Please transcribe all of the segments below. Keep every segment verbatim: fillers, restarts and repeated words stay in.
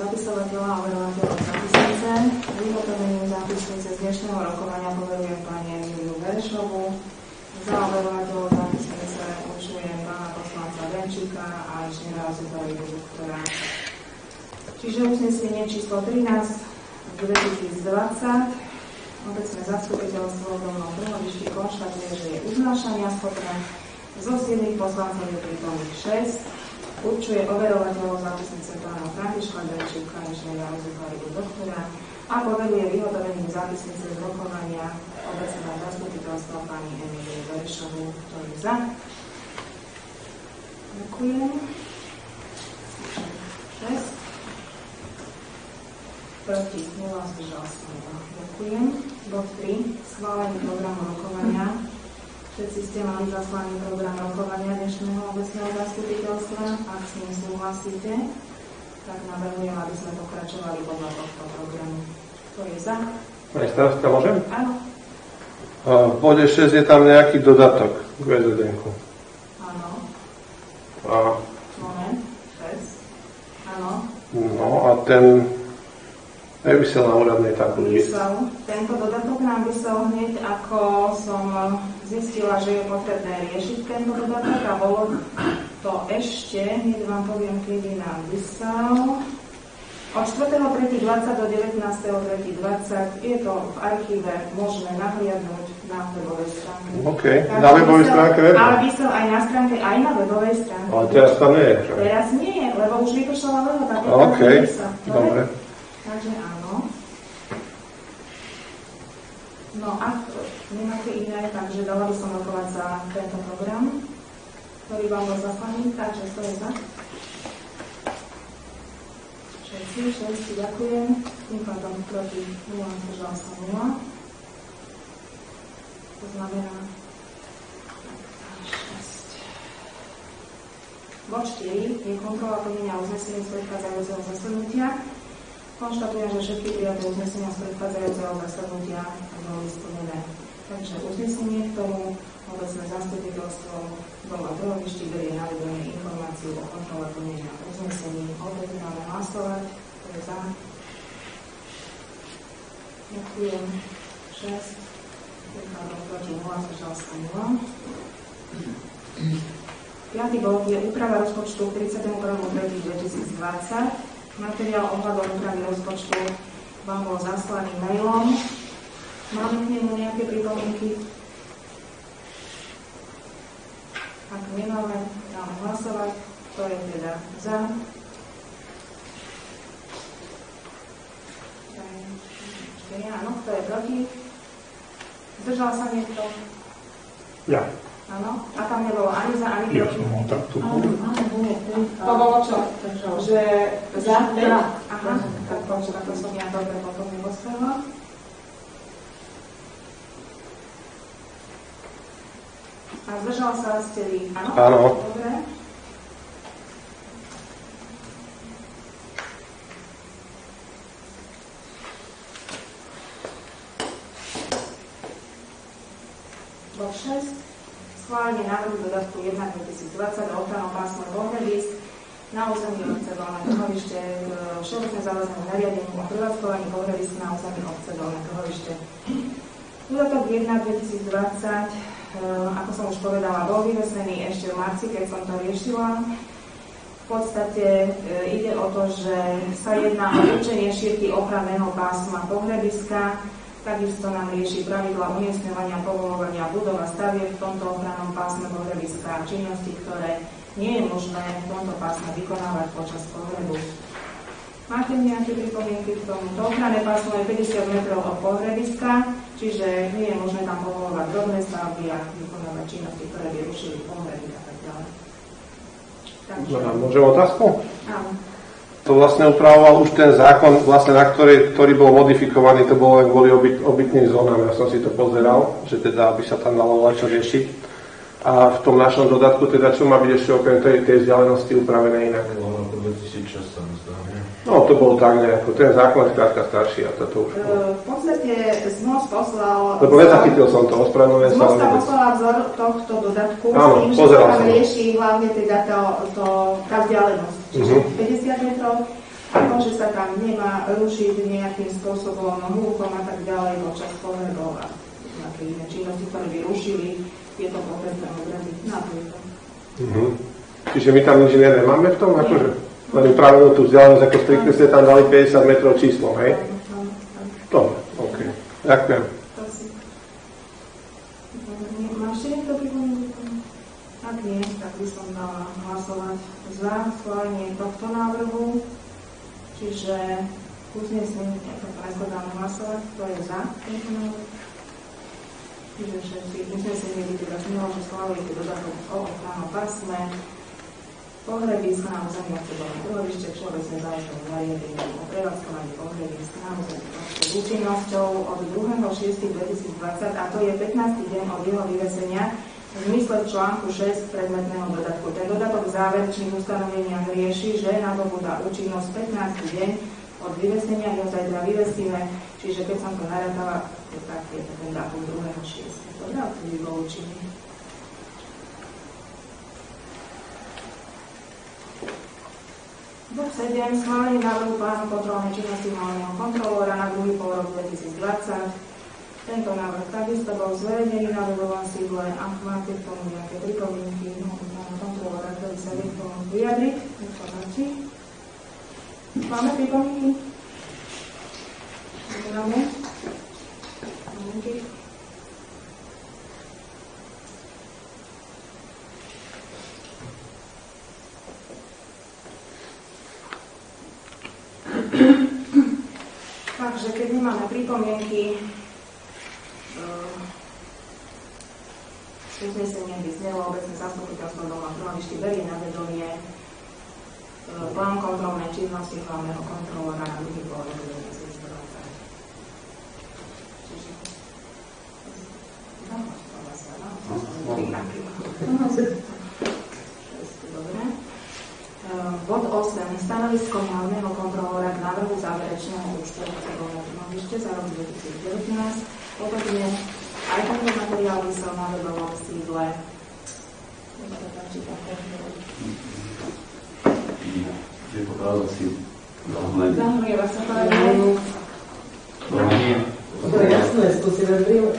zapisovateľa a overovateľa zápisnice. Vyhotovením zápisnice z dnešného rokovania poverujem pani Emíliu Berešovú. Za overovateľov zápisnice určujem pána poslanca Benčíka a inžiniera Zubaru doktora. Čiže uznesenie číslo trinásť dvetisícdvadsať. Obecné zastupiteľstvo Dolného Trhovišti konštatuje, že je uznášania schopné. Zo siedmich poslancov je prítomných šesť. Určuje overovateľov zápisnice pána Františka Benčíka, inžiniera Zubaru doktora a poveruje vyhotovením zápisnice z rokovania obecného zastupiteľstva pani Emíliu Berešovú. Kto je za? Ďakujem. šesť. Proti, nula, zdržal sa. Ďakujem. Bod tri. Schválenie programu rokovania. Všetci ste mali zaslaný program rokovania dnešného obecného zastupiteľstva. Ak s ním súhlasíte, tak navrhujem, aby sme pokračovali podľa tohto programu. Kto je za? Pani starostka, môžem? Áno. V bode šesť je tam nejaký dodatok k vé zet en-ku. Áno. A... Moment. šesť. Áno. No a ten nevysel na úradnej tabuli. Vysel. Tento dodatok nám vysel hneď, ako som zistila, že je potrebné riešiť tento dodatok a bolo to ešte, hneď vám poviem, kedy nám vysel. Od štvrtého tretieho dvadsať do devätnásteho tretieho dvadsať je to v archíve možné nahliadnúť na webovej stránke. OK, takže na webovej stránke web? Ale vysel aj na stránke, aj na webovej stránke. Ale teraz tam nie je. Čo? Teraz nie je, lebo už vypršala lehota. OK, dobre. Takže áno. No a nemáte iné, takže dala by som rokovať za tento program, ktorý vám bol zaslaný, takže to je za. Všetci, všetci, ďakujem. Tým pádom proti nula, zdržal sa nula. To znamená šesť. Bod štyri je kontrola plnenia uznesení z predchádzajúceho zasadnutia. Konštatujem, že všetky prijaté uznesenia z predchádzajúceho zasadnutia boli splnené. Takže uznesenie k tomu obecné zastupiteľstvo Dolného Trhovišti berie na vedomie informáciu o kontrole plnenia uznesení. Opäť máme hlasovať. To je za. Ďakujem. šesť. Príkladom proti nula, zdržal sa nula. Piatý bod je úprava rozpočtu tridsiateho prvého tretieho dvetisícdvadsať. Materiál ohľadom úpravy rozpočtu vám bol zaslaný mailom. Máme k nemu nejaké pripomienky? Ak nemáme, dáme hlasovať. Kto je teda za? Áno, kto je proti? Zdržal sa niekto? Ja. Áno. A tam nebolo ani za, ani proti? Ja, tak tu. To bolo čo? Že za? Ja. Aha, tak počuť, ako som ja dobre potom nepostrela. A zdržal sa ste vy? Áno? Áno. Dobre. Bod šesť. Schválenie návrhu dodatku jeden dvetisícdvadsať o ochranou pásma Bohrebísk na území obce Dolné Trhovište k všeobecne záväznému nariadeniu o prevádzkovaní Bohrebísk na území obce Dolné Trhovište. Dodatok jeden dvetisícdvadsať, ako som už povedala, bol vyvesený ešte v marci, keď som to riešila. V podstate ide o to, že sa jedná o určenie šírky ochranného pásma Bohrebiska. Takisto nám rieši pravidla umiestňovania, povoľovania budov a stavieb v tomto ochrannom pásme Bohrebiska a činnosti, ktoré nie je možné v tomto pásme vykonávať počas pohrebu. Máte nejaké pripomienky k tomu? To ochranné pásmo je päťdesiat metrov od pohrebiska, čiže nie je možné tam povoľovať drobné stavby a vykonávať činnosti, ktoré by rušili pohreby a tak ďalej. Takže... Môžem otázku? Áno. To vlastne upravoval už ten zákon, vlastne na ktorý, ktorý bol modifikovaný, to bolo len kvôli obyt, obytným zónam. Ja som si to pozeral, že teda aby sa tam dalo čo riešiť. A v tom našom dodatku teda čo má byť ešte okrem tej, tej vzdialenosti upravené inak? dvetisícšesť sa mi zdá, nie? No to bolo tak nejako, ten zákon je skrátka starší a toto už... V podstate z MOS poslal... Lebo nezachytil som to, ospravedlňujem sa. Z MOS tam poslala vzor tohto dodatku, áno, s tým, že sa tam rieši hlavne teda to, to, tá vzdialenosť. Čiže uh-huh. päťdesiat metrov. Môže sa tam nemá rušiť nejakým spôsobom hlukom a tak ďalej počas pohrebov a nejaké iné činnosti, ktoré by rušili tieto pohrebné obrady. Napríklad. Mhm. Čiže my tam nič iné nemáme v tom? Akože, len upravenú tú vzdialenosť, ako striktne ste tam dali päťdesiat metrov číslo, hej? Dobre, OK. Ďakujem. Máš niekto pripomienku? Ak nie, tak by som dala hlasovať za schválenie tohto návrhu. Čiže uznesenie, ako to dáme hlasovať, kto je za tento návrh. Čiže všetci uznesenie by teda znelo, že schválujete dodatok o ochrannom pásme, pohrebiska na území akciového trhovište, všeobecné záležitosti zariadenia o prevádzkovaní pohrebiska na území s účinnosťou od druhého šiesteho dvetisícdvadsať, a to je pätnásty deň od jeho vyvesenia v zmysle článku šesť predmetného dodatku. Ten dodatok v záverečných ustanoveniach rieši, že nadobúda účinnosť pätnásty deň od vyvesenia, jeho zajtra vyvesíme, čiže keď som to narátala, tak je to ten dátum druhého šiesteho Dobre, to by bol účinný. Bod sedem. Schválenie návrhu plánu kontrolnej činnosti hlavného kontrolóra na druhý pôrok dvetisícdvadsať. Tento návrh takisto bol zverejnený na webovom sídle. Ak máte k tomu nejaké pripomienky, no, pána kontrolóra, ktorý sa vie k tomu vyjadriť, nech sa páči. Máme pripomienky? Máme? Pripomienky? Takže keď nemáme pripomienky, uznesenie by znelo obecné zastupiteľstvo doma v Trhovišti berie na vedomie plán kontrolnej činnosti hlavného kontrolóra na druhý pôrok dvetisícdvadsať. Čiže dobre. Bod osem. Stanovisko hlavného kontrolóra k návrhu záverečného účtu akciového trhovište za rok dvetisícdevätnásť. Podobne aj tento materiál vysel na webovom sídle. Je to práve si zahmlenie. Zahmlieva sa práve. To je jasné, skúsi rozbrývať.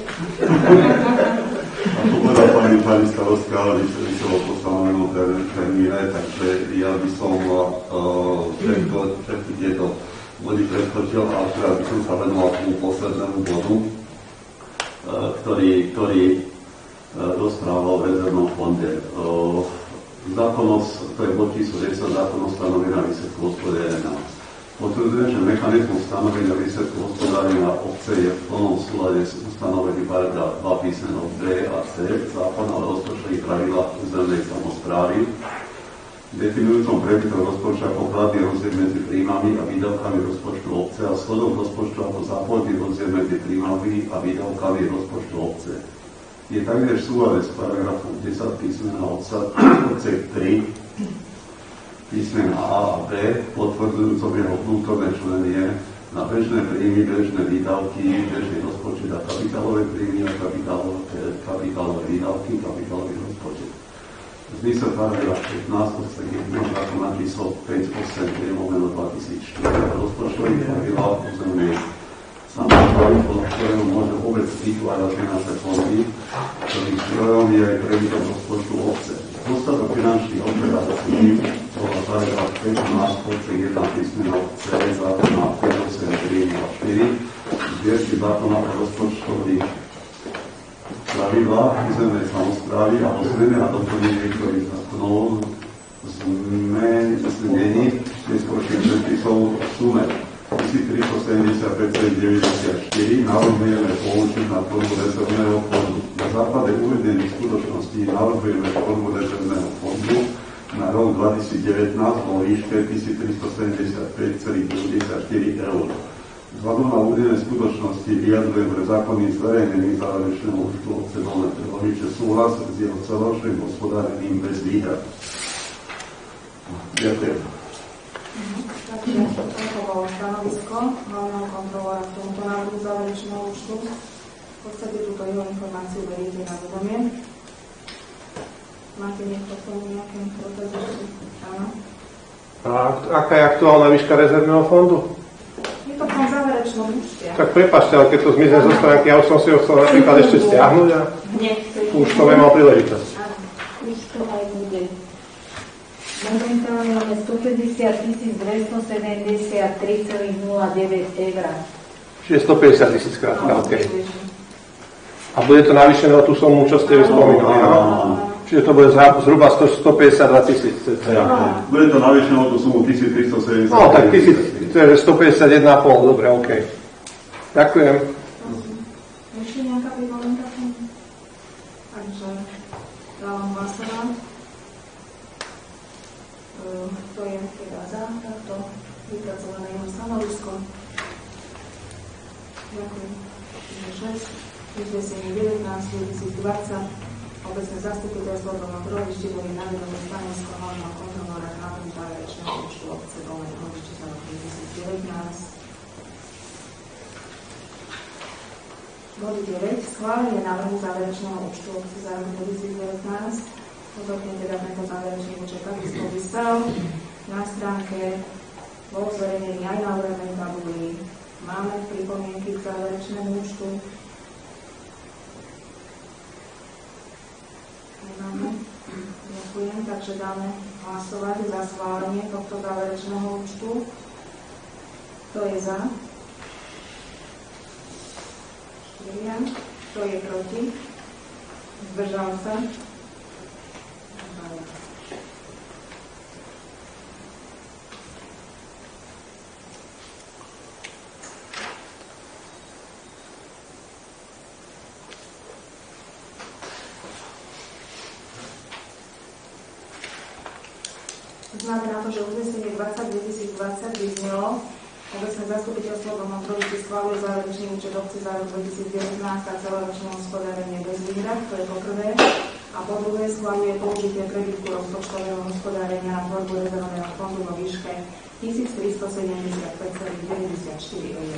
A to povedal pani pani starostka, ale vyselo po stanovenom termíne, takže ja by som uh, všetky tieto body preskočil, a teda by som sa venoval tomu poslednému bodu, uh, ktorý, ktorý uh, rozprával o rezervnom fonde. Uh, Zákonnosť, to je bod číslo desať, zákonnosť stanovenia výsledku hospodárenia. Potvrdzujem, že mechanizmus stanovenia výsledku hospodárenia obce je v plnom súlade s ustanovením paragraf dva písmenov B a C zákona o rozpočtových pravidlách územnej samosprávy, definujúcom prebytok rozpočtu ako platný rozdiel medzi príjmami a výdavkami rozpočtu obce a schodok rozpočtu ako záporný rozdiel medzi príjmami a výdavkami rozpočtu obce. Je takmer v súlade s paragrafom desať písmena odsek tri písmena A a B, potvrdzujúcom jeho vnútorné členie na bežné príjmy, bežné výdavky, bežný rozpočet a kapitálové príjmy a kapitálové, kapitálové výdavky, kapitálový rozpočet. V zmysle paragraf pätnásť odsek jeden zákona číslo päťstoosemdesiatdeväť lomeno dvetisícštyri rozpočtových pravidlách územnej samosprávy, podľa ktorého môže obec vytvárať finančné fondy, ktorých zdrojom je aj prebytok rozpočtu obce. Dostatok finančných operácií podľa paragraf pätnásť odsek jeden písmeno C zákona päťstoosemdesiattri štyri zbierky zákona o rozpočtových pravidlách územnej samosprávy a o zmene a doplnení niektorých zákonov zmení neskôrších predpisov v sume tisíctristosedemdesiatpäť celá deväťdesiatštyri navrhujeme použiť na tvorbu rezervného fondu. Na základe uvedených skutočností navrhujeme tvorbu rezervného fondu na rok dvetisícdevätnásť vo výške tisíctristosedemdesiatpäť celá deväťdesiatštyri eur. Vzhľadom na uvedené skutočnosti vyjadrujem pre zákonným zverejnením záverečného účtu obce Dolné Trhovište súhlas s jeho celoročným hospodárením bez výhrad. Ďakujem. Takže toto bolo stanovisko hlavného kontrolóra k tomuto návrhu záverečného účtu. V podstate túto jeho informáciu beriete na vedomie. Máte niekto k tomu nejaké dotazy? Áno. A aká je aktuálna výška rezervného fondu? Je to v tom záverečnom účte. Tak prepáčte, ale keď to zmizne zo stránky, ja už som si ho chcel napríklad ešte stiahnuť a už to nemal príležitosť. Už to aj bude. Momentálne máme stopäťdesiat tisíc dvestosedemdesiattri celá nula deväť eur. Čiže stopäťdesiat tisíc krátka, OK. A bude to navýšené o tú sumu, čo ste vyspomínali, áno? Čiže to bude zhruba stopäťdesiatdva tisíc. Bude to navýšené o tú sumu tisíctristosedemdesiat. No, tak tisíc, to je stopäťdesiatjeden celá päť, dobre, OK. Ďakujem. Ešte nejaká pripomienka? Takže dávam hlasovať. To je teda za takto vypracované jeho stanovisko. Ďakujem. šesť. Uznesenie devätnásť dvetisícdvadsať. Obecné zastupiteľstvo Doma Brodište boli navedené stanovisko hlavného kontrolóra návrhu záverečného účtu obce Dolné Brodište za rok dvetisícdevätnásť. Bod deväť. Schválenie návrhu záverečného účtu obce za rok dvetisícdevätnásť. Podobne teda tento záverečný účet takisto vysel. Na stránke bol zverejnený aj na úradnej tabuli. Máme pripomienky k záverečnému účtu. Nemáme. Ďakujem, takže dáme hlasovať za schválenie tohto záverečného účtu. Kto je za? štyria. Kto je proti? Zdržal sa? Znamená to, že uznesenie dvadsať dvetisícdvadsať vyznelo. Obecné zastupiteľstvo Doma Brodište schváluje záverečný účet obce za rok dvetisícdevätnásť a celoročné hospodárenie bez výhrad, to je po prvé. A po druhé schváluje použitie prebytku rozpočtového hospodárenia na tvorbu rezervného fondu vo výške tisíctristosedemdesiatpäť celá deväťdesiatštyri eur.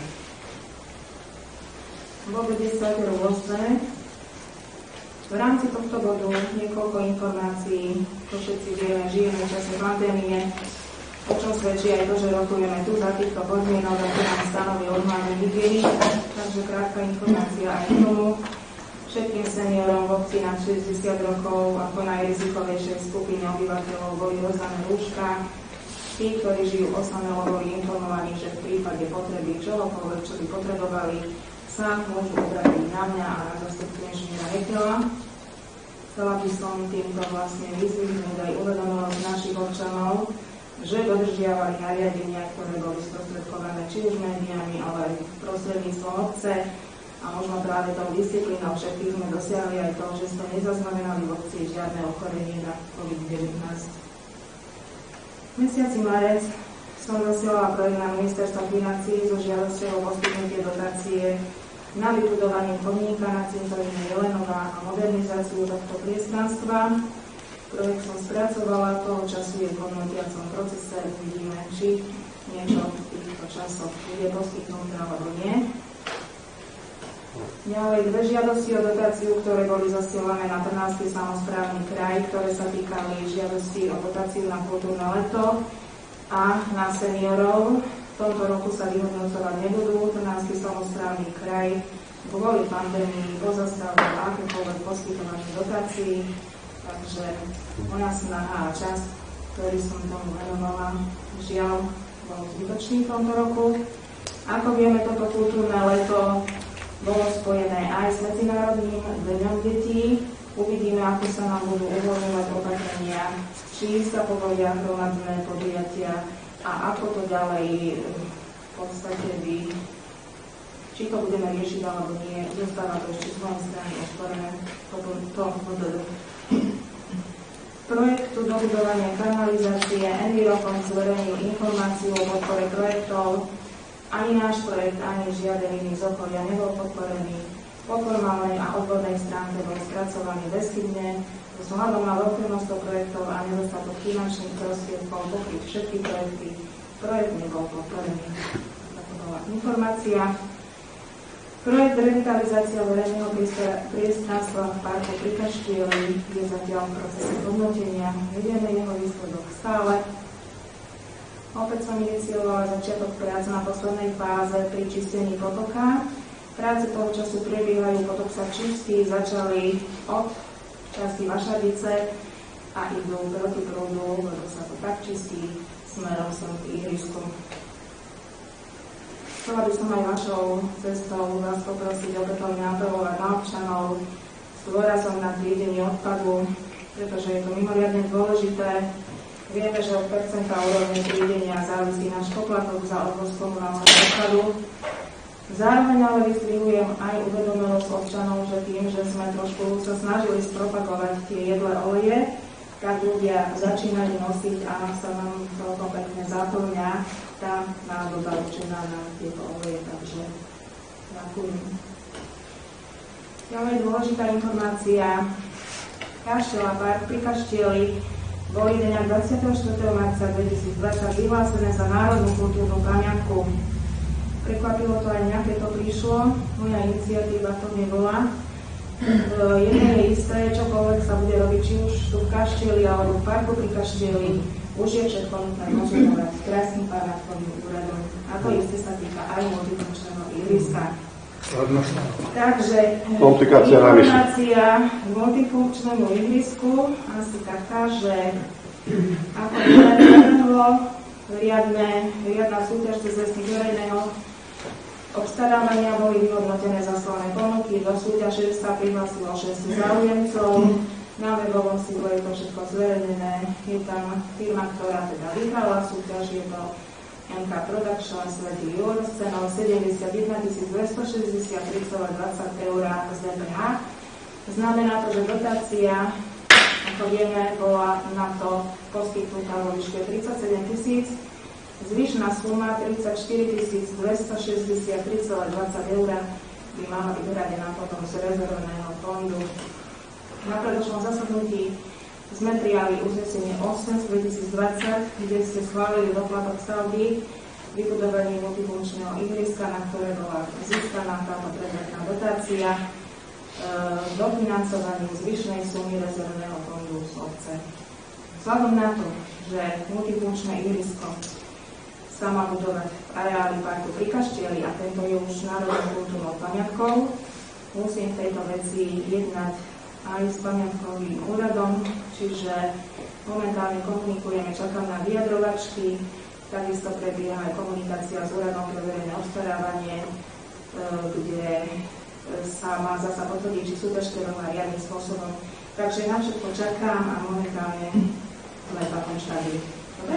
Bod desať rôzne. V rámci tohto bodu niekoľko informácií, to všetci vieme, žijeme v čase pandémie, o čom svedčí aj to, že rokujeme tu za týchto podmienok, ako nám stanoví odmávne hygieny. Takže krátka informácia aj k tomu. Všetkým seniorom v obci nad šesťdesiat rokov ako najrizikovejšej skupine obyvateľov boli rozdané rúška. Tí, ktorí žijú osamelo, boli informovaní, že v prípade potreby čohokoľvek, čo by potrebovali, sa môžu obrátiť na mňa a na zastupcu inžiniera Hekela. Chcela by som týmto vlastne vyzvihnúť aj uvedomovať našich občanov, že dodržiavali nariadenia, ktoré boli sprostredkované či už médiami, ale aj prostredníctvom obce. A možno práve tou disciplínou všetkých sme dosiahli aj to, že sme nezaznamenali v obci žiadne ochorenie na COVID devätnásť. V mesiaci marec som zasielala projekt na ministerstvo financií so žiadosťou o poskytnutie dotácie na vybudovanie chodníka na cintoríne Jelenová a modernizáciu tohto priestranstva. Projekt som spracovala, toho času je v hodnotiacom procese, uvidíme, či niečo v týchto časoch bude poskytnuté alebo nie. Ďalej dve žiadosti o dotáciu, ktoré boli zasielané na Trnavský samosprávny kraj, ktoré sa týkali žiadosti o dotáciu na kultúrne leto a na seniorov. V tomto roku sa vyhodnocovať nebudú. Trnavský samosprávny kraj kvôli pandémii pozastavil akékoľvek poskytovanie dotácií, takže moja snaha a čas, ktorý som tomu venovala, žiaľ, bol zbytočný v tomto roku. Ako vieme, toto kultúrne leto bolo spojené aj s Medzinárodným dňom detí. Uvidíme, ako sa nám budú uvoľňovať opatrenia, či sa povolia hromadné podujatia a ako to ďalej v podstate by, či to budeme riešiť alebo nie, zostáva to ešte z mojej strany otvorené. To budú. Projektu dobudovania kanalizácie Envirofond zverejnil informáciu o podpore projektov. Ani náš projekt, ani žiaden iný z okolia nebol podporený. Po formálnej a odbornej stránke bol spracovaný bezchybne. Vzhľadom na veľké množstvo projektov a nedostatok finančných prostriedkov pokryť všetky projekty, projekt nebol podporený. Taká bola informácia. Projekt revitalizácia verejného priestranstva v parku pri Kaštieli je zatiaľ v procese hodnotenia. Vedieme jeho výsledok stále. Opäť som iniciovala začiatok prác na poslednej fáze pri čistení potoka. Práce toho času prebiehajú, potok sa čistí, začali od časti Vašadice a idú proti prúdu, lebo sa to tak čistí smerom som k ihrisku. Chcela by som aj vašou cestou vás poprosiť opätovne apelovať na občanov s dôrazom na triedenie odpadu, pretože je to mimoriadne dôležité. Vieme, že od percenta úrovne triedenia závisí náš poplatok za odvoz komunálneho odpadu. Zároveň ale vyzdvihujem aj uvedomelosť občanov, že tým, že sme trošku sa snažili spropagovať tie jedlé oleje, tak ľudia začínajú nosiť a sa nám celkom pekne zaplňa tá nádoba určená na tieto oleje, takže ďakujem. Ďalej dôležitá informácia. Kaštieľa park pri Kaštieli boli dňa dvadsiateho štvrtého marca dvetisícdvadsať vyhlásené za národnú kultúrnu pamiatku. Prekvapilo to aj mňa, keď to prišlo. Moja iniciatíva to nebola. Jedno je isté, čokoľvek sa bude robiť, či už tu v Kaštieli alebo v parku pri Kaštieli, už je všetko nutné konzultovať s krásnym pamiatkovým úradom. A to isté sa týka aj multifunkčného ihriska. Takže informácia k multifunkčnému ihrisku asi taká, že ako navrhlo riadne, riadna súťaž cez Lesník verejného obstarávania boli vyhodnotené zaslané ponuky. Do súťaže sa prihlásilo šesť záujemcov. Na webovom sídle je to všetko zverejnené. Je tam firma, ktorá teda vyhrala súťaž, je to em ká Production, Svetý Jur, s cenou sedemdesiatjeden tisíc dvestošesťdesiattri celé dvadsať eur z dé pé há. Znamená to, že dotácia, ako vieme, bola na to poskytnutá vo výške tridsaťsedem tisíc. Zvyšná suma tridsaťštyri tisíc dvestošesťdesiattri celé dvadsať eur by mala byť hradená potom z rezervného fondu. Na predošlom zasadnutí sme prijali uznesenie osem z dvetisícdvadsať, kde ste schválili doplatok stavby vybudovanie multifunkčného ihriska, na ktoré bola získaná táto predmetná dotácia e, dofinancovaním zvyšnej sumy rezervného fondu z obce. Vzhľadom na to, že multifunkčné ihrisko sa má budovať v areáli parku pri Kaštieli a tento je už národnou kultúrnou pamiatkou, musím v tejto veci jednať aj s pamiatkovým úradom, čiže momentálne komunikujeme, čakám na vyjadrovačky, takisto prebieha aj komunikácia s úradom pre verejné obstarávanie, kde sa má zasa potvrdiť, či súťaž prebehla riadnym spôsobom. Takže na všetko čakám a momentálne sme v takom štádiu. Dobre?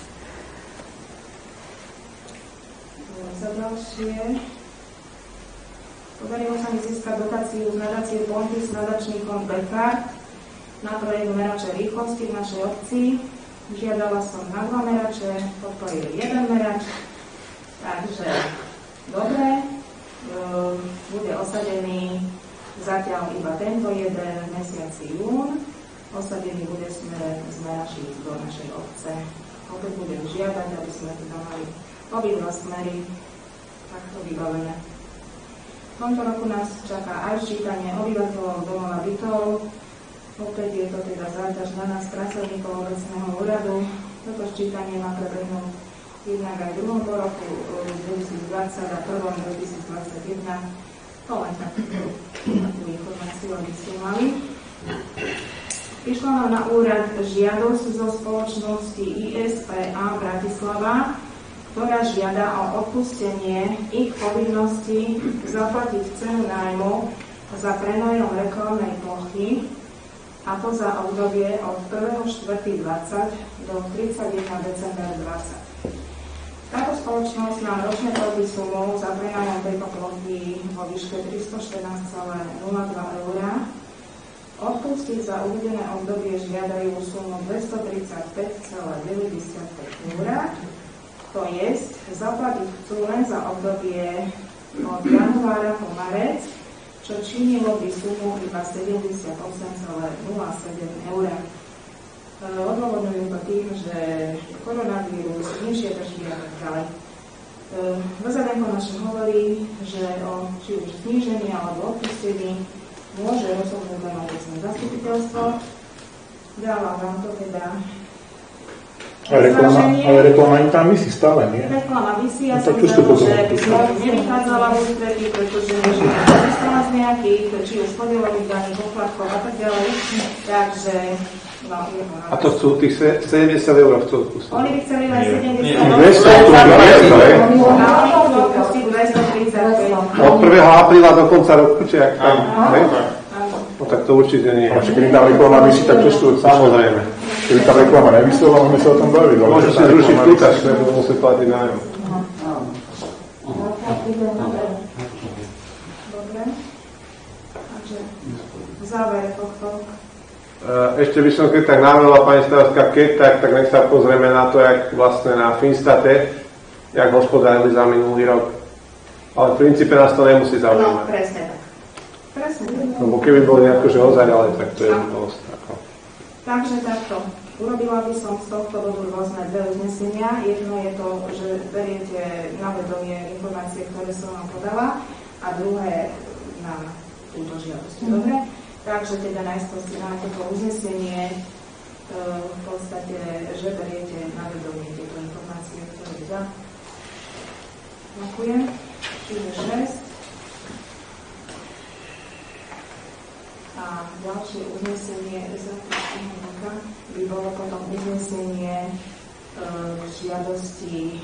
Za ďalšie. Podarilo sa mi získať dotáciu z nadácie Ponty s nadačný fond Bekár na projekt merače rýchlosti v našej obci. Žiadala som na dva merače, podporil jeden merač, takže dobre, bude osadený zatiaľ iba tento jeden mesiaci jún. Osadený bude smer z meračí do našej obce. Opäť budem žiadať, aby sme teda mali obidva smery takto vybavené. V tomto roku nás čaká aj ščítanie obyvateľov domova bytov. Opäť je to teda záťaž na nás, pracovníkov obecného úradu. Toto ščítanie má prebehnúť jednak aj v druhom roku dvetisícdvadsať a prvom dvetisícdvadsaťjeden. To len takú informáciu, aby ste mali. Prišla nám na úrad žiadosť zo spoločnosti í es pé á Bratislava, ktorá žiada o odpustenie ich povinnosti zaplatiť cenu nájmu za prenajom reklamnej plochy, a to za obdobie od prvého štvrtého dvadsať do tridsiateho decembra dvadsať. Táto spoločnosť nám ročne platí sumu za prenajom tejto plochy vo výške tristoštrnásť celé nula dva eur. Odpustiť za uvedené obdobie žiadajú sumu dvestotridsaťpäť celé deväťdesiatpäť eur. To je, zaplatiť chcú len za obdobie od januára po marec, čo činilo by sumu iba sedemdesiatosem celé nula sedem eur. Odôvodňujú to tým, že koronavírus, nižšie tržby a tak ďalej. Vzadenko naše hovorí, že o či už znížení alebo odpustení môže rozhodnúť len obecné zastupiteľstvo. Dávam vám to teda Ale reklama, ale reklama im tam vysí stále, nie? Reklama vysí, ja No, som tak čo ste chcela, potom? že by som nevychádzala v ústretí, pretože nežím zamestnaná z nejakých, či už podielových daní, poplatkov a tak ďalej. Takže, no, je to A to chcú, tých se- sedemdesiat eur chcú odpustiť. Oni by chceli len sedemdesiat dvesto, dvesto, hej? a oni chcú odpustiť dvestotridsaťpäť. Od prvého apríla do konca roku, či ak tam, hej? Áno. No tak to určite nie. A či keď tam reklama vysí, tak čo sú? Samozrejme. Keby tá reklama nevysela, môžeme sa o tom baviť. ale Môžu keď si tá zrušiť reklama prúkaž, visí- ktorý musí platiť nájom. Dobre. Takže v závere tohto. Ešte by som keď tak navela pani starostka, keď tak, tak nech sa pozrieme na to, jak vlastne na Finstate, jak hospodárili za minulý rok. Ale v princípe nás to nemusí No, zaujímať. presne tak. Presne tak. Lebo keby boli nejako, že ozaj, ale tak to je dosť. Ako. Takže takto. Urobila by som z tohto bodu rôzne dve uznesenia. Jedno je to, že beriete na vedomie informácie, ktoré som vám podala, a druhé na túto žiadosť. Dobre? Takže teda najskôr si na toto uznesenie e, v podstate, že beriete na vedomie tieto informácie, ktoré za. Ďakujem. Čiže šesť. A ďalšie uznesenie by bolo potom uznesenie e, žiadosti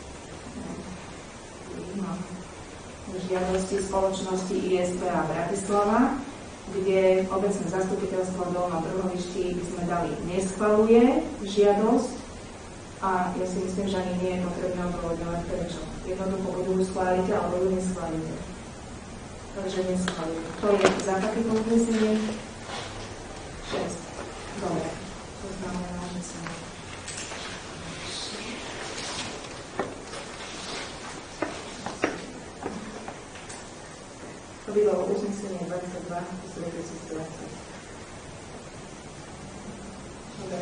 no, žiadosti spoločnosti í es pé á Bratislava, kde obecné zastupiteľstvo v Dolnom Brhovišti by sme dali neschvaľuje žiadosť a ja si myslím, že ani nie je potrebné odôvodňovať prečo. Jednoducho buď ju schválite alebo ju neschválite. Takže neschválite. To je za takéto uznesenie šesť. Dobre. To znamená, že som... To by bolo uznesenie dvadsaťdva z dvetisícdvadsať. Dobre.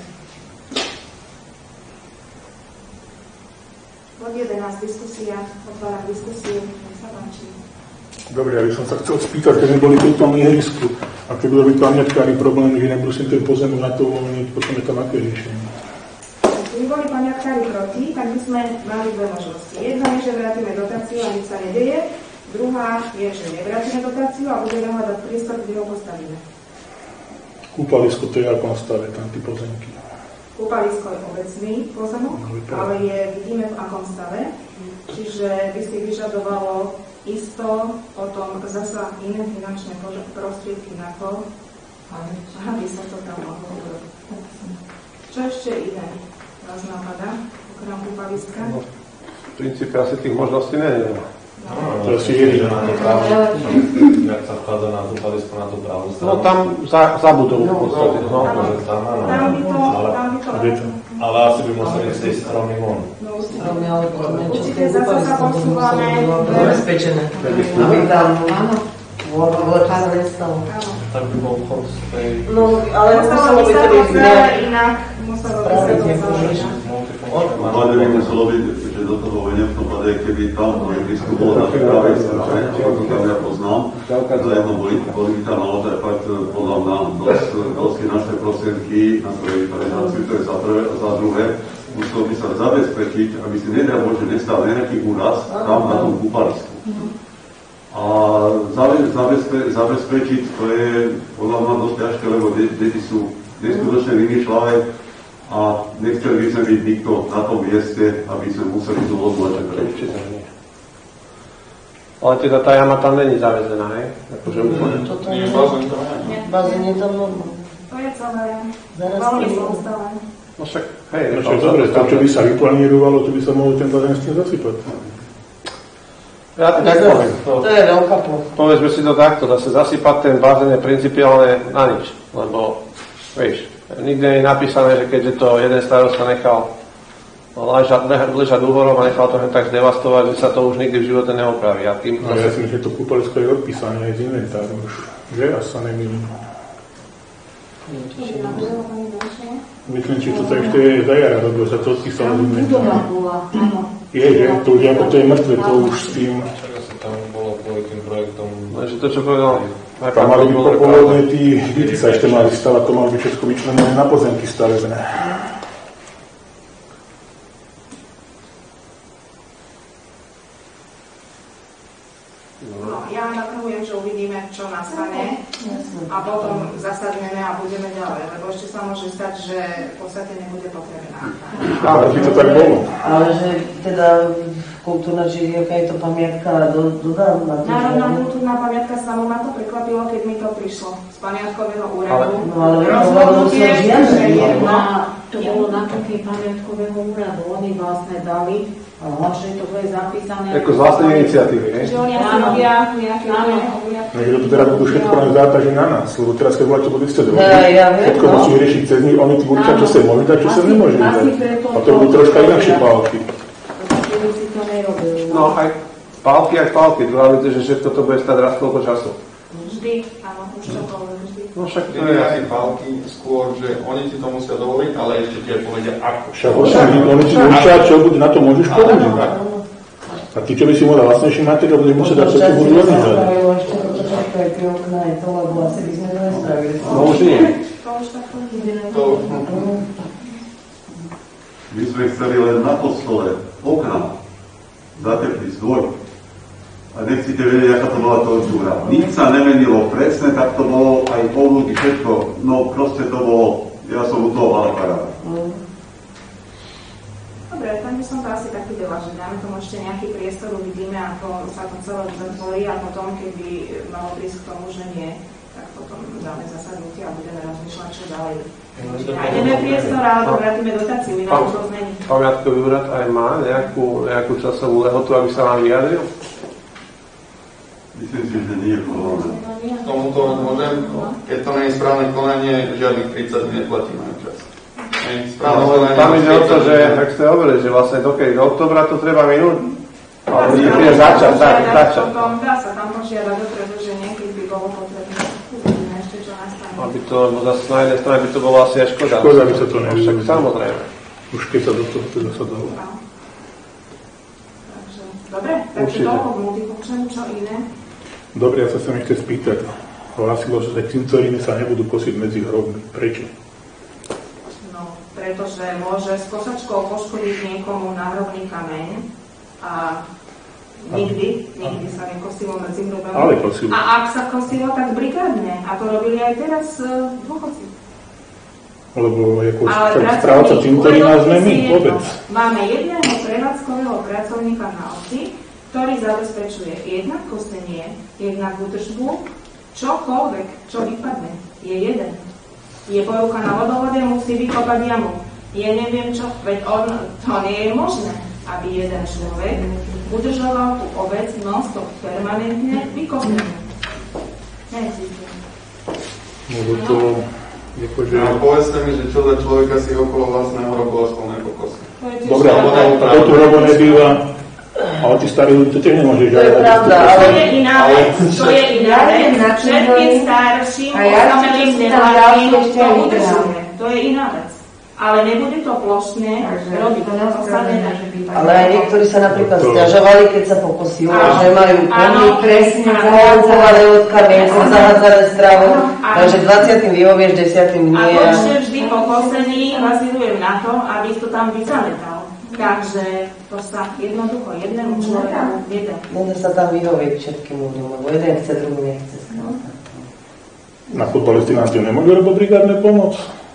Bod jedenásť, diskusia. Otváram diskusiu. Nech sa páči. Dobre, ja by som sa chcel spýtať, keď sme boli pri tom ihrisku, a keď budú byť pamiatkári problém, že nebudú si ten pozemok na to uvoľniť, potom je tam aké riešenie. Keby boli pamiatkári proti, tak by sme mali dve možnosti. Jedna je, že vrátime dotáciu a nič sa nedeje. Druhá je, že nevrátime dotáciu a budeme hľadať priestor, kde ho postavíme. Kúpalisko to je v akom stave, tam tí pozemky. Kúpalisko je obecný pozemok, ale je, vidíme v akom stave. Čiže by si vyžadovalo isto potom zasa iné finančné prostriedky na to, aby sa to tam mohlo urobiť. Čo ešte iné vás napadá, okrem kúpaliska? No, v princípe asi tých možností nie je. No, To si je na to právo, jak sa vchádza na tú palisko, na tú pravú stranu. No tam za, za budovu v podstate. No. Akože tam, áno. Tam by to, Ale- tam by to... Ale asi by museli z tej strany von. No, určite. Ale ale potom niečo Určite zasa sa posúvame. zabezpečené. Aby tam lekár nestal. Áno. Tak by bol vchod z tej... No, ale Muselo muselo by by sa to to byť celé inak, muselo by sa to Spravedlne celé inak. Hlavne by muselo byť, že do toho vojne v tom pade, keby tam po ihrisku bolo na tej pravej strane, ako tam ja poznám, za jedno boli, boli by tam naozaj fakt podľa mňa dosť, dosť naše prostriedky na svoje vyparenáciu, to je za prvé, a za druhé, muselo by sa zabezpečiť, aby si nedal Bože nestal nejaký úraz tam na tom kúpalisku. A zabezpe, zabezpečiť, to je podľa mňa dosť ťažké, lebo de- deti sú neskutočne vymýšľavé a nechceli by sme byť nikto na tom mieste, aby sme museli tú vodu a čakať. Určite nie. Ale teda tá jama tam není zavezená, hej? Akože úplne. Toto je bazén je tam normálne. To je celé. Zaraz Veľmi to- zostale. No však, hej, No je čo je dobre, to čo by sa vyplanírovalo, to by sa mohol ten bazén s tým zasypať. Ja to tak poviem. To je veľká plocha. Povedzme si to takto, zase zasypať ten bazén je principiálne na nič, lebo, vieš, nikde nie je napísané, že keďže to jeden starosta nechal ležať, ležať úhorom a nechal to len tak zdevastovať, že sa to už nikdy v živote neopraví. A tým No ja si myslím, že to kúpalisko je odpísané aj z inventáru už, že? Až sa nemýlim. Myslím, či to tak ešte je za jara, lebo sa to odpísalo z inventáru. Budova bola, áno. Je, že? To už ako to je mŕtve, to už s tým. Čak asi tam bolo kvôli tým projektom... lenže to, čo povedal, Tam mali byť popoludne tí byty sa ešte mali stavať, to malo byť všetko vyčlenené na pozemky stavebné. No, ja navrhujem, že uvidíme, čo nastane a potom zasadneme a budeme ďalej, lebo ešte sa môže stať, že v podstate nebude potrebná. Ale by to tak bolo. Ale že teda kultúrna židovka je to pamiatka do, dodám na to. Národná kultúrna pamiatka sa ma to prekvapilo, keď mi to prišlo z pamiatkového úradu. No ale rozhodnutie, že jedna, to bolo na také pamiatkového úradu, oni vlastne dali, že to bude zapísané. Ako z vlastnej iniciatívy, ne? Že oni asi robia nejaké úrady. Takže to teda budú všetko len zátaže na nás, lebo teraz keď voláte budú ste dohodli, Ja, ja viem, všetko no. musí riešiť cez nich, oni tu budú čo sa môže dať, čo sa Asi- nemôže dať. asi preto A to to- budú troška to- inakšie pálky. Keby si to nerobili. No aj pálky, aj pálky. Druhá vec je, že všetko to bude stať raz toľko času. Vždy, áno, už to bolo vždy. No však to Nie je je jasné. ani války, skôr, že oni ti to musia dovoliť, ale ešte ti aj povedia ako. Však oni ti určia, čo bude, na to môžeš používať. A ty, čo by si mohla vlastnejší materiál, budeš musieť dať všetko budú len ešte toto všetko aj tie okná aj to, lebo asi by sme to nespravili. No už nie. To už takto ide. To, My sme chceli len na postole okna zatepliť zdvoj. A nechcete vedieť, aká to bola tortúra. Nič sa nemenilo, presne tak to bolo, aj povlúky, všetko. No proste to bolo, ja som u toho mala paráda. Dobre, tak by som to asi tak videla, že dáme tomu ešte nejaký priestor, uvidíme, ako sa to celé zatvorí a potom, keby malo prísť k tomu, že nie, tak potom dáme zasadnutie a budeme rozmýšľať, čo ďalej. Či nájdeme priestor, alebo vrátime dotáciu, inak už to zmení. Pamiatkový úrad aj má nejakú, nejakú časovú lehotu, aby sa vám vyjadril? Myslím si, že nie je povolené. k tomuto môžem, keď to nie je správne konanie, žiadnych tridsať dní neplatíme čas. Správne No, konanie. tam ide o to, že, ak ste hovorili, že vlastne dokedy do oktobra to treba minúť. Ale Dá je sa začať, tam tak, požiadať začať. potom, dá sa tam požiadať dopredu, že niekedy by bolo potrebné. Uvidíme ešte, čo nastane. Aby to, lebo zase na jednej strane by to bolo asi aj škoda. Škoda by sa to No, nevyužilo. však samozrejme. Už keď sa do toho teda sa dalo. No. Takže, dobre, takže Určite. toľko k multifunkčnému, čo iné? Dobre, ja sa chcem ešte spýtať. Hlásilo, že cintoríny sa nebudú kosiť medzi hrobmi. Prečo? No, pretože môže s kosačkou poškodiť niekomu náhrobný kameň a nikdy, nikdy sa nekosilo medzi hrobami. Ale kosilo. A ak sa kosilo, tak brigádne. A to robili aj teraz uh, dôchodci. Lebo ako Ale však správca cintorína sme my, vôbec. Máme jedného prevádzkového pracovníka na obci, ktorý zabezpečuje jednak kosenie, jednak údržbu, čokoľvek, čo vypadne, je jeden. Je porucha na vodovode, musí vykopať jamu. Je neviem čo, veď on, to nie je možné, aby jeden človek udržoval tú obec non-stop permanentne vykopenú. Neexistuje. Lebo to, akože... A povedzte mi, že čo za človeka si okolo vlastného hrobu aspoň nepokosí. To je tiež Dobre, pravda. a to tu hrobo nebýva. Ale tí starí ľudia to tiež nemôže To je pravda, To ale... je iná vec, to je iná Ja vec. viem, na čom Všetkým boli- starším, a ja osamelým si tam nevládnym ďalšie ešte to aj udržuje. To je iná vec. Ale nebude to plošne robiť. To sa nedá. Ale aj niektorí sa napríklad To- stiažovali, keď sa pokosilo, Áno. že majú Áno, komy presne. zahádzované od kamienkov, zahádzané stravou, Áno. takže dvadsiatym vyhovieš, desiatym A nie. konečne vždy po kosení bazírujem na to, aby to tam vyzametal. Takže to sa jednoducho jednému človeku nedá. Nedá sa tam vyhovieť všetkým ľuďom, lebo jeden chce, druhý nechce. Na futbalisti nám tie nemôžu robiť brigádne pomoc?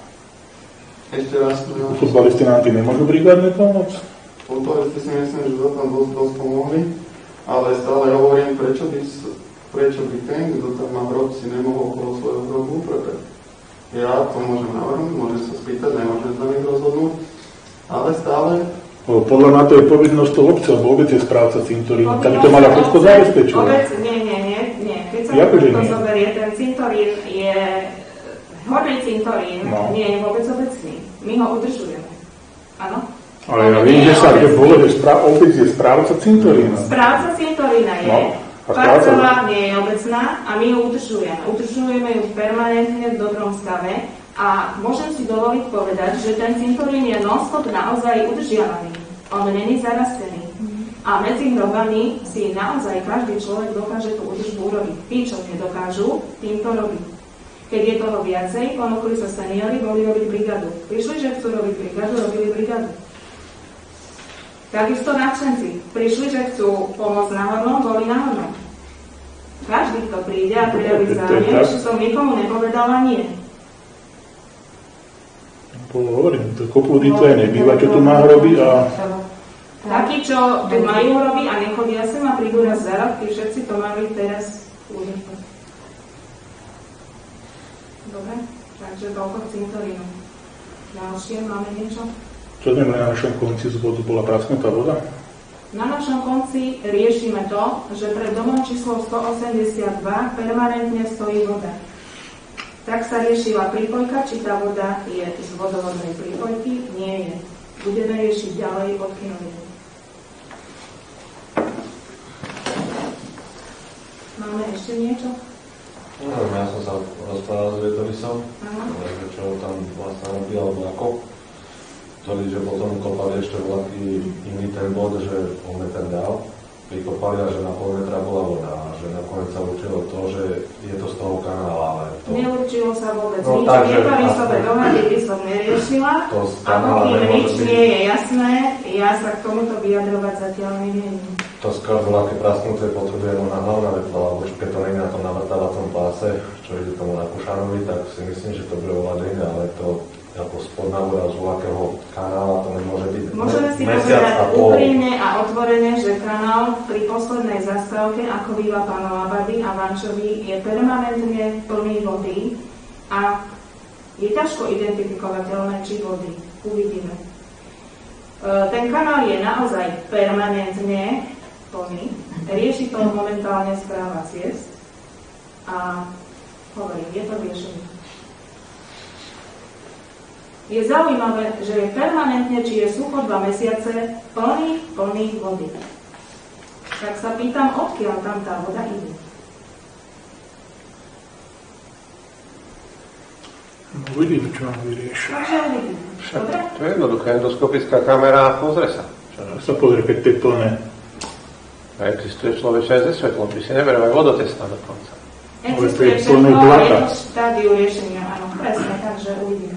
Ešte raz, Futbalisti nám tie nemôžu brigádne pomoc? futbalisti si myslím, že to tam dosť, dosť pomohli, ale stále hovorím, prečo by, s- prečo by ten, kto tam má hrob, si nemohol okolo svojho hrobu upratať. Ja to môžem navrhnúť, môžem sa spýtať, nemôžem za nich rozhodnúť, ale stále Lebo podľa mňa to je povinnosť toho obce, lebo obec je správca cintorínu. Tam by to mala všetko zabezpečovať. Obec, nie, nie, nie, nie. Keď sa Jako, že to nie? zoberie, ten cintorín je, horný cintorín No. nie je vôbec obecný. My ho udržujeme. Áno? Ale ja viem, že sa že bolo, že správ, obec je správca cintorína. Správca cintorína je, No, a parcela nie je obecná a my ju udržujeme. Udržujeme ju permanentne v dobrom stave a môžem si dovoliť povedať, že ten cintorín je non-stop naozaj udržiavaný. On není zarastený. A medzi hrobami si naozaj každý človek dokáže tú údržbu urobiť. Tí, čo nedokážu, tým to robí. Keď je toho viacej, ponúkli sa seniori, boli robiť brigádu. Prišli, že chcú robiť brigádu, robili brigádu. Takisto nadšenci. Prišli, že chcú pomôcť na hornom, boli na hornom. Každý, kto príde a prejaví To je záujem, tak. ešte som nikomu nepovedala nie. Hovorím, to kopu ľudí to aj nebýva, čo tu má robiť a Takí, čo tu majú robiť a nechodia sem a prídu raz za rok, tí všetci to mali teraz uniknúť. Dobre, takže toľko k cintorínu. Ďalšie, máme niečo? čo sme mali na našom konci z vodu, bola prasknutá voda? Na našom konci riešime to, že pred domom číslo stoosemdesiatdva permanentne stojí voda. Tak sa riešila prípojka, či tá voda je z vodovodnej prípojky. Nie je. Budeme riešiť ďalej odkynovinu. Máme ešte niečo? No, ja som sa rozprával s Vietovisom, Áno. čo tam vlastne robí, alebo ako. Ktorý, že potom kopali ešte voľaký iný ten bod, že pol meter dal, prikopali a že na pol metra bola voda a že nakoniec sa určilo to, že je to z toho kanála, ale to... Neurčilo sa vôbec No, nič. takže Neparísové aspoň- dohady by som neriešila. To z A kanála pokým nemôže nič byť. nie je jasné, ja sa k tomuto vyjadrovať zatiaľ neviem. To skôr voľaké prasknuté potrebuje na hlavná vetla, alebo už keď to nie je na tom navrtávacom páse, čo ide tomu na Kušanovi, tak si myslím, že to bude oveľa iné, ale to ako spodná voda z voľakého kanála, to nemôže byť Môžeme si mesiac povedať a pol. úprimne a otvorene, že kanál pri poslednej zastávke, ako býva pán Labady a Vančovi, je permanentne plný vody a je ťažko identifikovateľné, či vody. Uvidíme. E, Ten kanál je naozaj permanentne plný. Rieši to momentálne správa ciest a hovorím, je to riešenie. Je zaujímavé, že je permanentne, či je sucho dva mesiace, plný, plný vody. Tak sa pýtam, odkiaľ tam tá voda ide. No uvidíme, čo nám vyrieši. Takže uvidíme. Však Dobre? to je jednoduché, endoskopická kamera, pozrie sa. Sa pozrie, keď to je plné. A existuje človeče aj ze svetlom, by si neberal aj vodotesta dokonca. Existuje to je všetko, plný je blata. to v štádiu riešenia, áno, presne, takže uvidíme.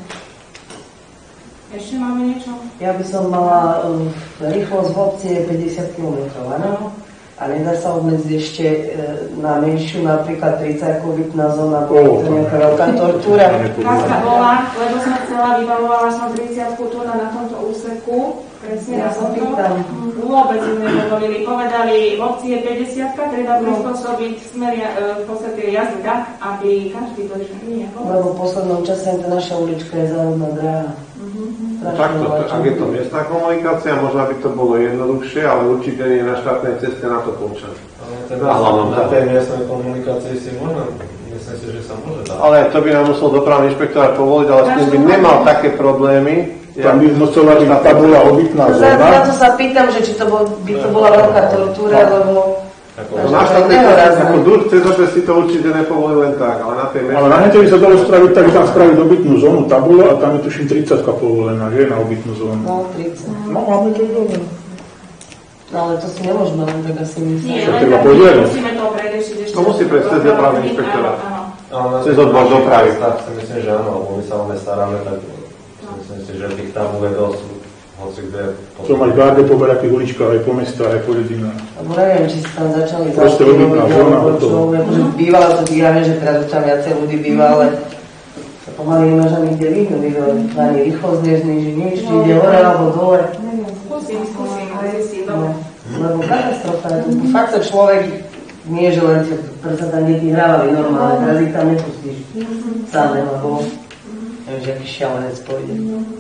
Ešte máme niečo? Ja by som mala uh, rýchlosť v obci je päťdesiat kilometrov, áno? A nedá sa obmedziť ešte uh, na menšiu, napríklad tridsať kubitná zóna, bo Oh. to je nejaká veľká tortúra. Láska bola, lebo som chcela, vybavovala som tridsiatku tu na tomto úseku. Presne Ja na sa tomto. pýtam. Vôbec im nedovolili. Povedali, v obci je päťdesiatka, treba prispôsobiť smer ja- e, v podstate jazdy tak, aby každý došiel. Nie, Lebo v poslednom čase tá naša ulička je závodná dráha. Takto, to- ak je to miestna komunikácia, možno by to bolo jednoduchšie, ale určite nie na štátnej ceste na to poučené. Ale teda Na hlavnom na tóne. tej miestnej komunikácii si môžeme, myslím si, že sa môže dať. Ale to by nám musel dopravný inšpektorát povoliť, ale s tým by nemal také problémy. Tam by musela byť tabula obytná Za, zóna. za to sa pýtam, že či to bol, by to bola veľká tortúra, lebo Ako, No na štátnej ceste, ako dur cé zet pé si to určite nepovolí len tak, ale na tej Ale miestnej... na nete by sa dalo spraviť tak, že tam spraviť obytnú zónu tabulu a tam je tuším tridsiatka povolená, že na obytnú zónu. no tridsať. No, máme to dobre. No ale to si nemôžeme len tak asi myslieť. Nie, Však len treba tak, pozrieť. musíme to predriešiť ešte. To musí prejsť cez dopravný inšpektorát. Áno, áno. ale na Cez odbor dopravy. Tak si myslím, že áno, lebo my sa o ne staráme, tak myslím si, že tých tabul je dosť, hoci kde... To máš garde po veľkých uličkách, aj po mestách, aj po dedinách. Lebo neviem, či sa tam začali Proste zastavovať, obytná zóna, alebo to- čo, akože bývala to ja viem, že teraz už tam viacej ľudí býva, ale sa pomaly nemáš ani kde vyhnúť, ani rýchlosť nezniží nič, či ide hore alebo dole. Skúsim, skúsim, zistiť, dobre. No, lebo katastrofa, je to fakt sa človek nie, že len sa tam deti hrávali normálne, teraz ich tam nepustíš samé, lebo neviem, že aký šialenec pôjde.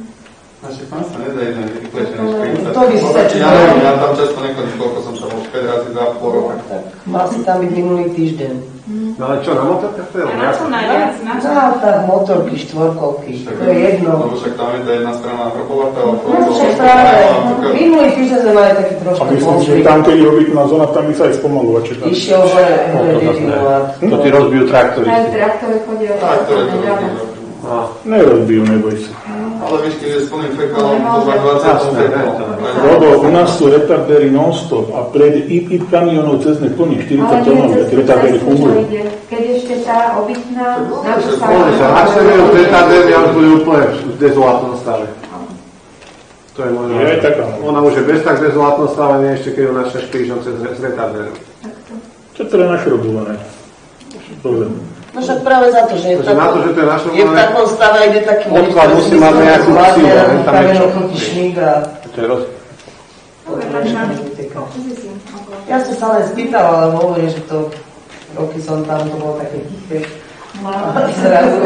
Naši pán sa nedá jeden vyklečený šprincer. To by si stačilo. Ja neviem, ja tam často nechodím, koľko som tam už päť razy za pol roka. Tak mal si tam byť minulý týždeň. No ale čo, na motorkách to je? A na čo najviac? Na čo? No, tak motorky, štvorkolky, to je jedno. Lebo však tam je tá jedna strana hrobovatá, No, však práve, minulý týždeň sme mali taký A trošku myslím, že konflikt. tam, keď je obytná zóna, tam by sa aj spomalovať. Či tam... Išiel hore, No, hore to zase dedinu ne. a... To ti rozbijú Aj traktoristi. traktory chodia. Tak, to je to robí. No. Nerozbijú, neboj sa. Ale víš, keď je s plným fekálom, to má dvadsať Jasné, ne, to Lebo u nás sú retardéry non-stop a prejde i i kamionov cez ne plný štyridsať Ale tónov, nie tie cez tú retardéry cestu, čo fungujú. ide. Keď ešte tá obytná, na čo sa... Pozri sa, na severu Pretadéry a už boli úplne v dezolátnom stave. To je môj Je aj taká. Ona už je bez tak dezolátnom stave, nie ešte keď ju načneš krížom cez z Retadéru. Čo to je našrobované? Dobre. No však práve za to, že je, Takže na to, že to je naše je v takom stave, ide taký odklad musí mať nejakú sílu, ne? Tam je čo. a... To je roz... Dobre, takže Ja som sa len spýtal, ale hovorím, že to roky som tam, to bolo také tiché. A zrazu.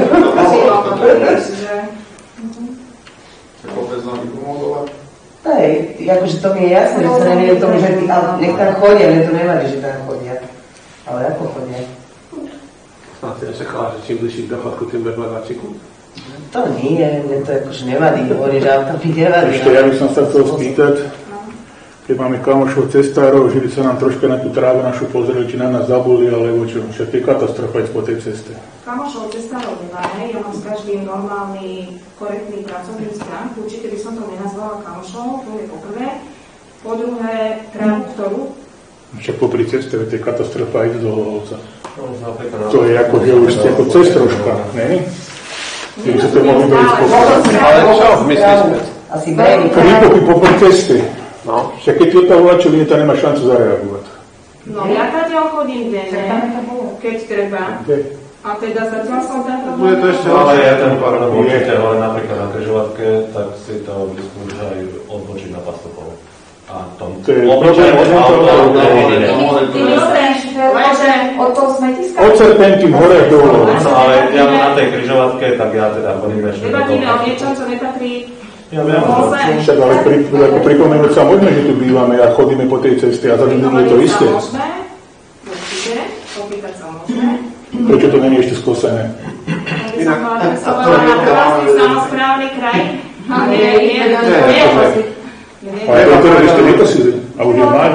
Tak opäť z nami pomôžovať. Hej, akože to mi je jasné, že sa neviem tomu, že tí, ale nech tam chodia, mne to nevadí, že tam chodia. Ale ako chodia? Snad si nečakala, že čím bližší k dochodku, tým bude mať váčiku. To nie, mne to akože nevadí, hovorí, že auta mi nevadí. Ešte ja by som sa chcel spýtať, keď máme kamošov cestárov, že by sa nám troška na tú trávu našu pozreli, či na nás zabudli, alebo čo, však je katastrofa ísť po tej ceste. Kamošov cestárov nemáme, ja mám s každým normálny, korektný pracovný vzťah. Určite by som to nenazvala kamošov, to je po prvé. Po druhé, trávu, ktorú? Však popri ceste, veď to je katastrofa ísť do Hlohovca. To je ako, že už ste ako cez troška, ne? Keby sa to mohli dojsť po ceste. Ale čo, myslíš? Asi brejný. Prípochy popri ceste. No. Však keď ti to volačo, nie, to nemá šancu zareagovať. No ja tady chodím denne, keď treba. A teda zatiaľ som ten problém... to ešte, Ale je ten problém určite, ale napríklad na križovatke, tak si to vyskúša aj odbočiť na Pastopolu. A tom To je obyčajné problém, auto to je nevidíme. Ty myslíš, že od toho smetiska? Od Serpentín hore do Hlohovca. No ale ja na tej križovatke, tak ja teda chodím ešte do Debatíme o toho. niečom, čo nepatrí. Ja viem, Však ale pri, ako pripomenúť sa môžeme, že tu bývame a chodíme po tej ceste a za tým je to isté. Môžeme, určite, opýtať sa môžeme. Prečo to nie je ešte skosené? By som mala predstavovať na krásny samosprávny kraj. A nie, nie, nie. Ale to, ktoré ešte vykosili a už je mať.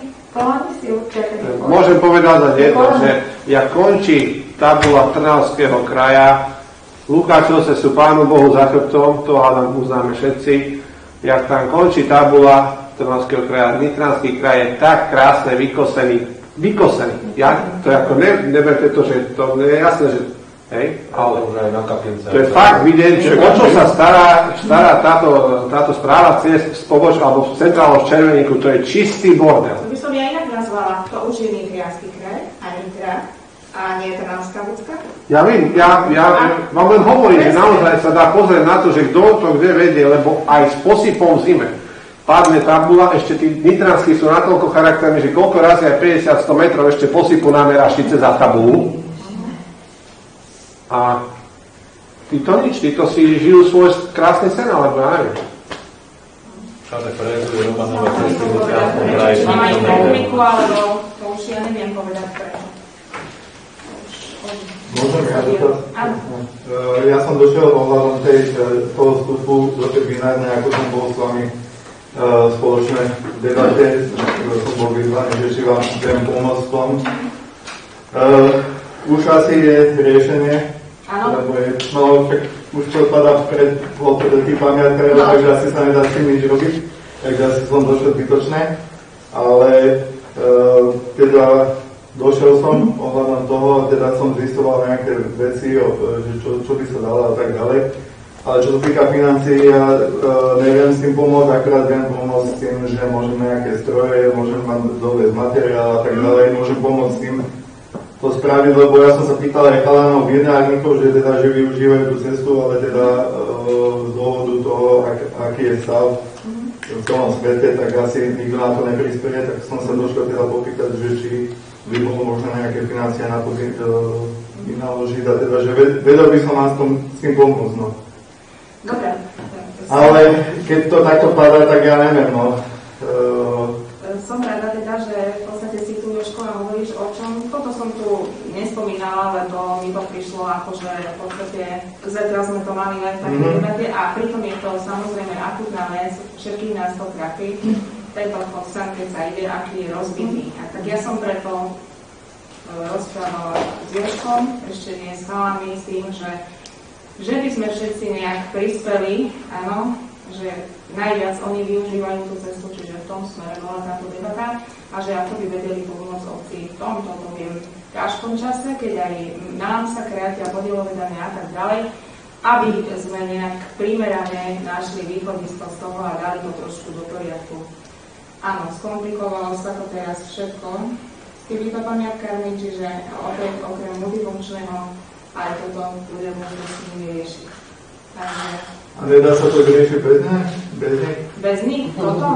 Môžem povedať len jedno, že jak končí tabula Trnavského kraja, Lukáčovce sú Pánu Bohu za chrbtom, to hádam uznáme všetci. Jak tam končí tabula Trnavského kraja, Nitranský kraj je tak krásne vykosený. Vykosený. Ja, to je ako, ne, neberte to, že to je jasné, že hej, ale to je fakt vidieť, že o čo sa stará, stará táto, táto správa ciest z poboč, alebo v centrálnom Červeníku, to je čistý bordel. To by som ja inak nazvala, to už je Nitriansky kraj, a Nitra. A nie je Trnavská ľudská? Ja viem, ja, ja vám len hovorím, že naozaj sa dá pozrieť na to, že kto to kde vedie, lebo aj s posypom v zime padne tabula, ešte tí nitranskí sú natoľko charakterní, že koľko razy aj päťdesiat až sto metrov ešte posypu nameráš síce za tabulu. A títo nič, títo si žijú svoj krásny sen, alebo ja neviem. Všade prejezujú iba nové cesty v Nitrianskom kraji. Mám aj komuniku, alebo to už ja neviem povedať prečo. Môžem ja dotaz? Áno. Ja som došiel ohľadom tej, toho vstupu do tej binárne, ako som bol s vami uh, spoločne v debate, som bol vyzvaný, že či vám viem pomôcť v tom. Uh, už asi je riešenie, lebo je, no však už to spadá pred, pred tým pamiatkárov, no. Takže asi sa nedá s tým nič robiť, takže asi som došiel zbytočné, ale uh, teda došiel som ohľadom toho, teda som zistoval nejaké veci, že čo, čo by sa dalo a tak ďalej. Ale čo sa týka financií, ja uh, neviem s tým pomôcť, akurát viem pomôcť s tým, že môžem nejaké stroje, môžem mať doviesť materiál a tak ďalej, môžem pomôcť s tým to spraviť, lebo ja som sa pýtal aj chalanov vinárnikov, že teda, že využívajú tú cestu, ale teda uh, z dôvodu toho, ak, aký je stav v tom svete, tak asi nikto na to neprispieje, tak som sa došiel teda popýtať, že či by bolo možno nejaké financie na to vynaložiť a teda, že vedel by som vás s tým pomôcť, no. Dobre. Ale keď to takto padá, tak ja neviem, no. Uh... Som rada teda, že v podstate si tu Jožko a hovoríš o čom. Toto som tu nespomínala, lebo mi to prišlo ako, že v podstate zatiaľ sme to mali len také debate mm-hmm. a pritom je to samozrejme akutná vec, všetkých nás to trafí. Tento koncept, keď sa ide, aký je rozbitý. A tak ja som preto rozprávala s Jožkom, ešte nie s chalami, s tým, že, že by sme všetci nejak prispeli, áno, že najviac oni využívajú tú cestu, čiže v tom smere bola táto debata a že ako by vedeli pomôcť obci v tomto, poviem, ťažkom čase, keď aj nám sa krátia podielové dane a tak ďalej, aby sme nejak primerane našli východisko z toho a dali to trošku do poriadku. Áno, skomplikovalo sa to teraz všetko, Týmito pamiatkami, čiže opäť okrem multifunkčného aj toto ľudia môžu s nimi riešiť. Takže... A nedá sa to riešiť bez nich? Bez nich? Bez nich? Toto?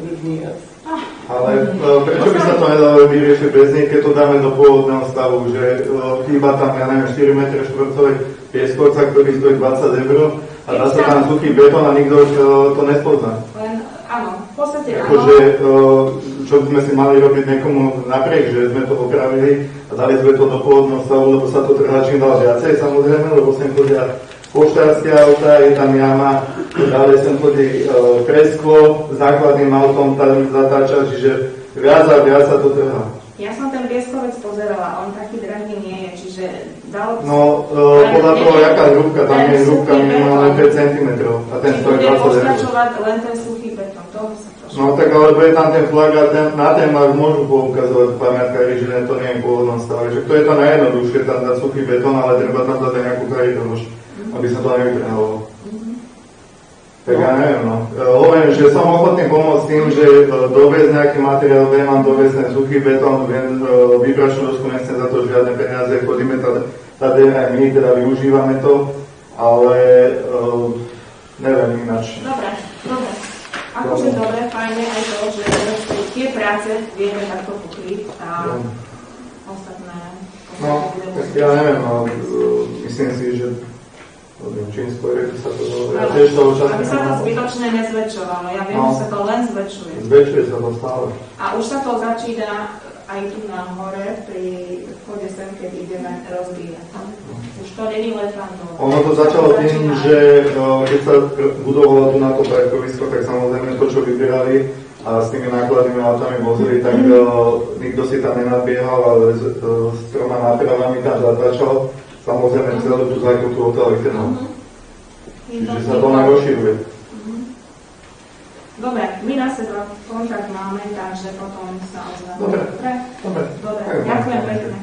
Ale prečo by sa to nedalo vyriešiť bez nich, keď to dáme do pôvodného stavu, že chýba tam, ja neviem, štyri metre štvorcové pieskovca, ktorý stojí dvadsať eur a dá sa tam suchý betón a nikto to nespozná. Len áno, v podstate áno. Akože, čo by sme si mali robiť niekomu napriek, že sme to opravili a dali sme to do pôvodného stavu, lebo sa to trhá čím dál viacej, samozrejme, lebo sem chodia poštárske auta, je tam jama, ďalej sem chodí e, presklo, základným autom tam zatáča, čiže viac a viac sa to trhá. Ja som ten pieskovec pozerala, on taký drahý nie je, čiže dalo... No, e, podľa toho, jaká hrúbka, tam je hrúbka minimálne päť centimetrov a ten stojí dvadsať eur. Či bude postačovať len ten suchý betón, toho sa trošku... No tak ale bude tam ten flag a ten, na ten flag môžu poukazovať pamiatkári, že to nie je v pôvodnom stave. Že to je to najjednoduchšie, tam dať suchý betón, ale treba tam dať nejakú karidož, aby sa to nevytrhalo. Tak ja neviem, no. Hovorím, že som ochotný pomôcť tým, že doviezť nejaký materiál, viem mám doviezť ten suchý betón, viem vybrať šľosku, nechcem za to žiadne peniaze, chodíme tady aj my, teda využívame to, ale uh, neviem ináč. Dobre, dobre. Akože dobre, fajne aj to, že tie práce vieme takto pokryť a ostatné... No, ja neviem, no, myslím si, že čím skôr sa to dobre. Ja tiež toho času... Aby sa to zbytočne nezväčšovalo. Ja viem, no, že sa to len zväčšuje. Zväčšuje sa to stále. A už sa to začína aj tu na hore, pri vchode sem, keď ideme rozbíjať. Už to není len tam dole. Ono to začalo tým, že keď sa budovalo tu na to parkovisko, tak samozrejme to, čo vyberali a s tými nákladnými autami vozili, tak nikto si tam nenadbiehal, ale s, s troma nápravami tam zatáčal. Samozrejme celú tú zákrutu hoteliteľnú. Čiže sa to rozširuje. Dobre, my na seba kontakt máme, takže potom sa ozveme. Dobre, dobre. Dobre, ďakujem pekne.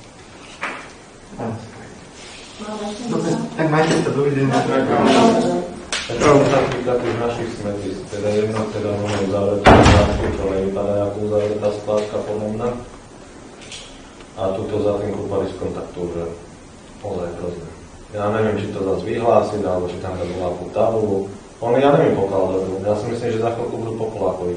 Dobre, tak majte sa, dovidenia. Čo sa týka tých našich smetísk, teda jedna teda máme uzavretú skládku, čo nevypadá ako uzavretá skládka pomemná. A tuto za tým kúpaliskom takto, že ozaj hrozné. Ja neviem, či to zase vyhlásiť, alebo či tam dať nejakú tabulu. On, ja neviem pokiaľ dobu. Ja si myslím, že za chvíľku budú pokolákovi.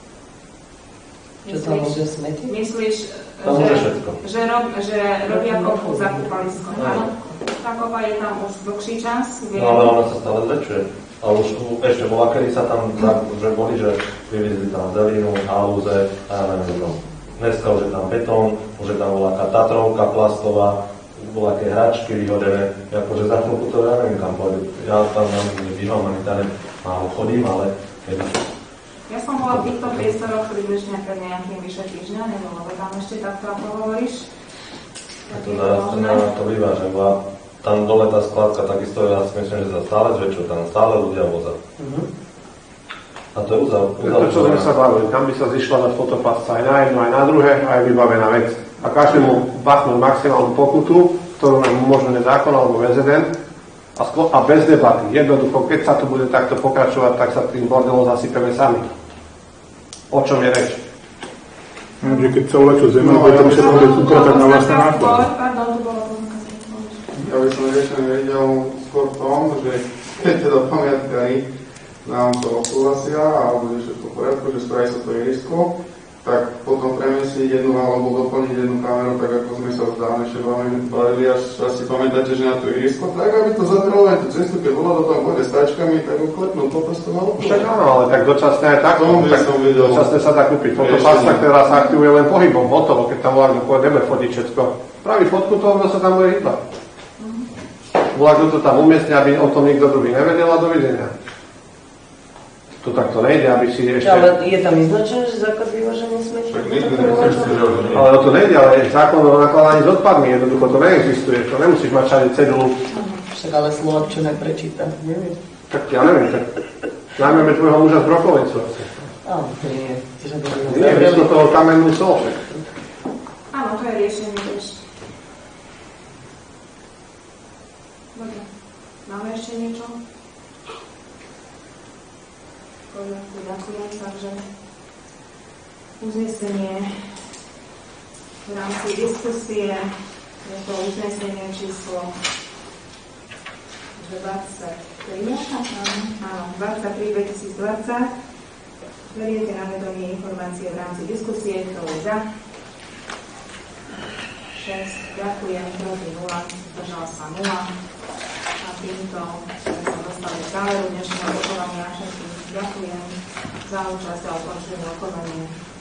Čo tam môže smetiť? Myslíš, tam že, všetko. Že, rob, že robia kopu za kúpaliskom, áno? Tá kopa je tam už dlhší čas. Vie... No ale ona sa stále zväčšuje. A už ešte bola, kedy sa tam, že boli, že vyviezli tam zelinu, halúze, a ja neviem, no. Dneska už je tam betón, už je tam voľaká Tatrovka plastová, voľaké hračky vyhodené, akože za chvíľku to ja neviem kam pôjde. Ja tam nebývam, ani tam málo chodím, ale jedno. Ja som bola v týchto priestoroch približne pred nejakým vyše týždňa, neviem, lebo tam ešte takto ako hovoríš. To zarastené to býva, že bola tam dole tá skladka, takisto ja si myslím, že sa stále zväčšuje, tam stále ľudia voza. Uh-huh. A to je uzavreté. To, čo sme sa bavili, tam by sa zišla na fotopasca aj na jedno, aj na druhé, aj vybavená vec. A každému bachnúť maximálnu pokutu, ktorú nám umožňuje zákon alebo prezident, a, sklo- a bez debaty. Jednoducho, keď sa to bude takto pokračovať, tak sa tým bordelom zasypeme sami. O čom je reč? Že keď sa ulečú zemi, no, bude to musieť bude upratať na vlastné náklady. Ja by som riešenie vedel skôr v tom, že keď teda pamiatkári nám to odsúhlasia a bude všetko v poriadku, že spraví sa to ihrisko, tak potom premiesniť jednu alebo doplniť jednu kameru, tak ako sme sa už dávne ešte bavili, až si pamätáte, že na to ihrisko, tak aby to zatralo aj tú cestu, keď bola do tam pôjde s tačkami, tak ho klepnú to prosto malo. Však áno, ale tak dočasne aj tak, tak videl, dočasne sa dá kúpiť fotopasta, ktorá sa aktivuje len pohybom, hotovo, keď tam volá, kto pôjdeme fotiť všetko. Praví fotku toho, kto sa tam bude hýbať. Volá, kto to tam umiestne, aby o tom nikto druhý nevedel a dovidenia. To takto nejde, aby si ešte... Ale je tam vyznačené, že zákaz vyvážania smetí? Ale o to nejde, ale zákon o nakladaní s odpadmi, jednoducho to neexistuje. To nemusíš mať všade cedulu. Však ale Slovakčina prečíta, neviem. Tak ja neviem, tak najmä tvojho muža z Brokovicu. Áno, nie. Nie, miesto toho kamennú sol. Áno, to je riešenie tiež. Dobre, máme ešte niečo? Ďakujem, takže uznesenie v rámci diskusie je to uznesenie číslo dvadsaťtri, áno, dvadsaťtri dvetisícdvadsať. Beriete na vedomie informácie v rámci diskusie, kto je za. šesť, ďakujem, proti nula, zdržal sa nula. A týmto sme sa dostali k záveru dnešného rokovania. Všetkým ďakujem za účasť a ukončenie rokovania.